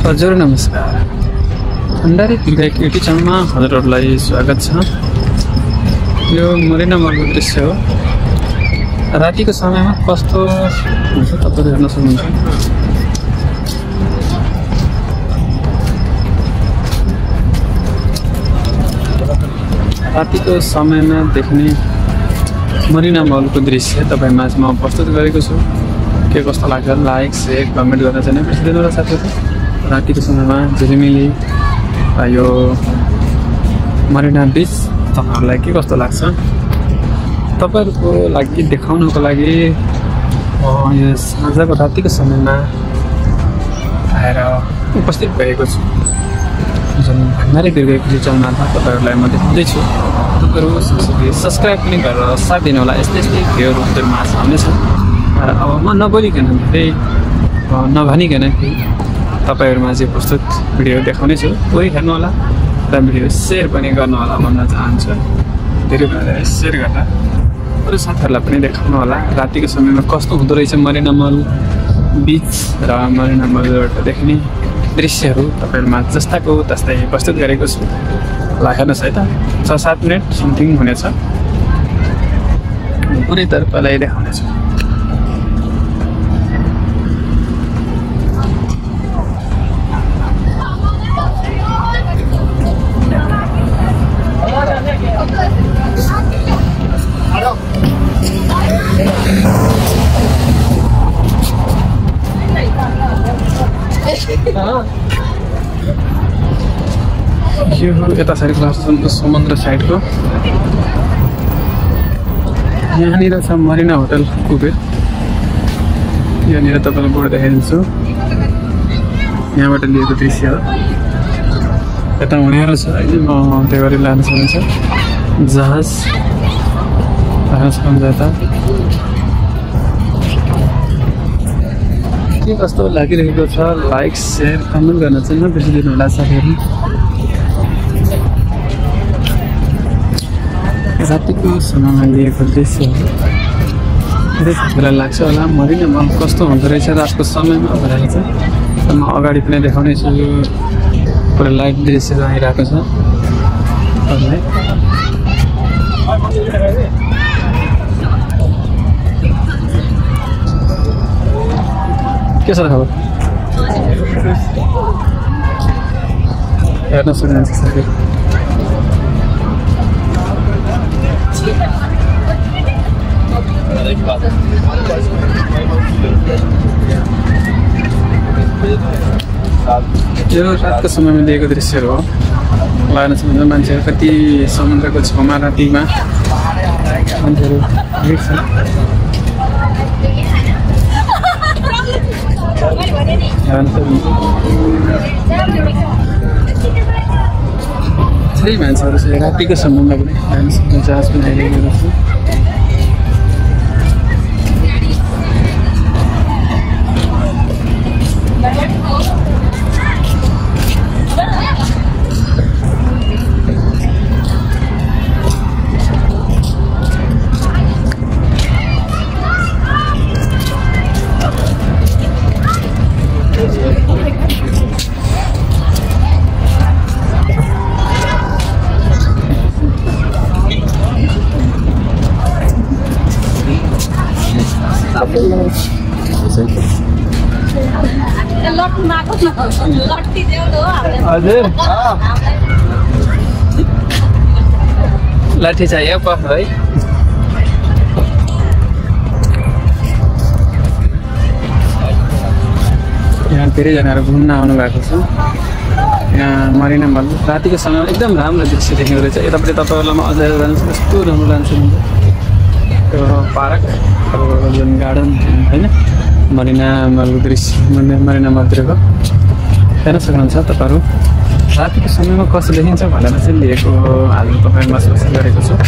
हजुर नमस्कार। Bhandari field YouTube च्यानलमा हजुरहरूलाई स्वागत छ। यो मरिना मलको दृश्य हो। रातिको समयमा कस्तो हुन्छ तपाईहरु हेर्न सक्नुहुन्छ। रातिको समयमा देख्ने मरिना मलको दृश्य तपाईहरु माझमा प्रस्तुत गरेको छु। के कस्तो लाग्छ लाइक शेयर कमेन्ट गर्न चाहिँ बिर्सिदिनु होला साथीहरु। रातिको समयमा झिलिमिली यो मरिना बीच तपाईहरुलाई के कस्तो लाग्छ तपाईहरुको लागि देखाउनको लागि यो साँझको रातिको समयमा आएर उपस्थित भएको छु। जुन भण्डारी फिल्ड युट्युब च्यानलमा तपाईहरुलाई म देखाउँदै छु। तपाईहरु सब्स्क्राइब पनि गरेर साथ दिनु होला। यस्तै भिडियोहरु हजुरमा आउनेछ। र अब म नबोलिकन नभनिकन तपाईहरुमा चाहिँ प्रस्तुत भिडियो देखाउने छु। पुरै हेर्नु होला र भिडियो शेयर पनि गर्नु होला भन्न चाहन्छु। धेरै भएर शेयर गर्दा अरु साथीहरुलाई पनि देखाउनु होला रातिको समयमा कस्तो हुँदो रहेछ मरिना मल बीच र मरिना मलबाट देख्ने दृश्यहरू तपाईहरुमा जस्ताको तस्तै प्रस्तुत गरेको छु। ल हेर्नुस् है त 6-7 मिनेट समथिङ हुनेछ। पुरै तर्फलाई देखाउने छु। यो यता साइडको समुद्र साइडको यहाँनिर छ मरिना होटल कुबेर। यहाँनिर तपाईलाई बोर्ड देखाइदिन्छु। यहाँबाट लिएको दृश्य हो। यता हुनेहरू छ अहिले म त्यो गरी लान सक्नुहुन्छ। जहाज राख्न सक्नुहुन्छ। यता के कस्तो लागिरहेको छ लाइक शेयर कमेन्ट गर्न चाहिँ नबिर्सिदिनु होला साथीहरु। रातिको समयमा लिएको दृश्य हो। धेरै साथीहरुलाई लाग्छ होला मरिना मल कस्तो हुँदो रहेछ रातको समयमा भनेर चाहिँ। म अगाडि पनि देखाउने छु। पुरै लाइभ दृश्य आइरहेको छ। के छ खबर हेर्न सक्नुहुन्छ साथीहरु। यो रातको समयमा लिएको दृश्यहरू हो। लाग्न सक्नुहुन्छ मान्छेहरू कति समुद्रको छेउमा रातिमा मान्छेहरू भिड छ। धेरै मान्छेहरू छ रातिको समयमा पनि हेर्न सक्नुहुन्छ। जहाज पनि आइरहेको छ। हजुर लाठी चाहियो पख है। यहाँ धेरैजनाहरू घुम्न आउनु भएको छ। यहाँ मरिना मल रातिको समयमा एकदम राम्रो दृश्य देख्ने रहेछ। यतापट्टि तपाईँहरूलाई म अझै जान्छु कस्तो राम्रो लान्छु। त्यो पार्क अब जुन गार्डन होइन मरिना मलको दृश्य मरिना मलतिरको हेर्न सक्नुहुन्छ तपाईहरु। रातिको समयमा कस्तो देखिन्छ भनेर चाहिँ लिएको आज तपाईहरुमा प्रस्तुत गरेको छु।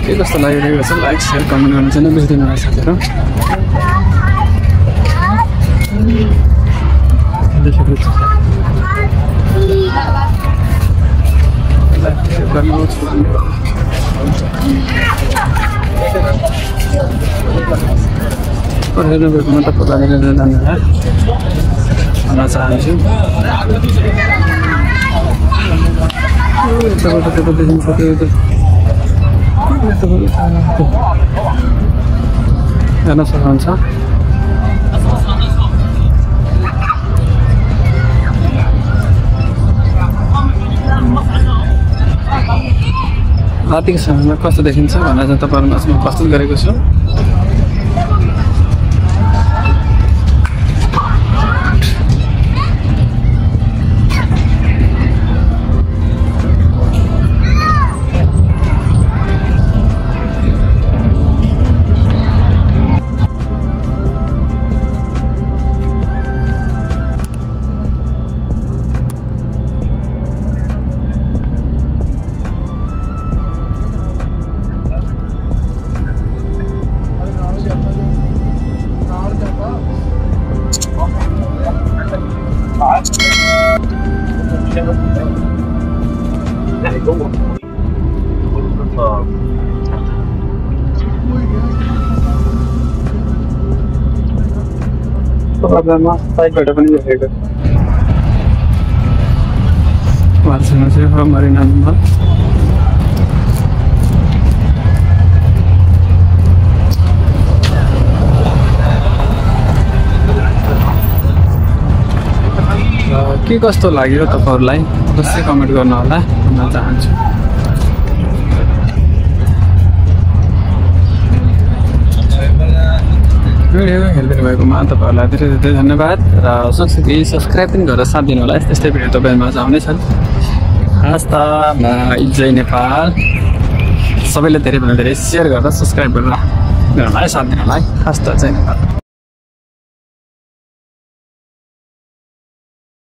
के कस्तो लागिरहेको छ लाइक सेयर कमेन्ट गर्नु चाहिँ नबिर्सिदिनु होला साथीहरु। हेर्नुभएको म तपाईँलाई धन्यवाद भन्न चाहन्छु। हेर्न सक्नुहुन्छ रातिको समयमा कस्तो देखिन्छ भनेर चाहिँ तपाईँहरूमा म प्रस्तुत गरेको छु। Problema साइडबाट पनि देखेको वारसँग चाहिँ मरिनामा के कस्तो लाग्यो तपाईहरुलाई अवश्य कमेन्ट गर्नु होला भन्न चाहन्छु। भिडियो हेरिदिनु भएकोमा तपाईहरुलाई धेरै धेरै धन्यवाद र सँगसँगै सब्स्क्राइब पनि गरेर साथ दिनु होला। यस्तै भिडियो तपाईहरुमा आउनेछन्। हस्ता जय नेपाल। सबैले धेरै भन्दा धेरै शेयर गरेर सब्स्क्राइब गरेर साथ दिनु होला। हस्ता जय नेपाल।